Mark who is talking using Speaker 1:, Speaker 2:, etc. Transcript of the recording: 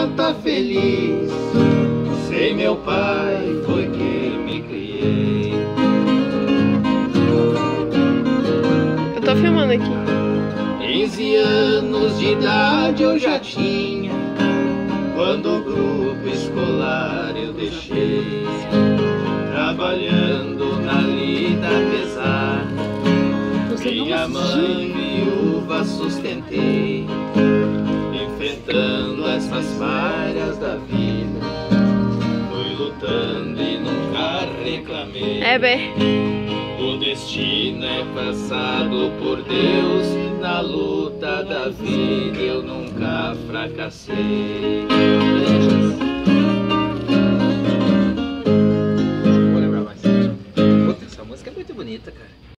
Speaker 1: tá feliz. Sem meu pai foi que me criei.
Speaker 2: Eu tô filmando aqui.
Speaker 1: 15 anos de idade eu já tinha, quando o grupo escolar eu deixei. Trabalhando na lida pesada, minha mãe viúva sustentei. Enfrentando essas falhas da vida, fui lutando e nunca reclamei.
Speaker 2: É, Bé.
Speaker 1: O destino é passado por Deus, na luta da vida eu nunca fracassei.
Speaker 3: Vou lembrar mais. Puta, essa música é muito bonita, cara.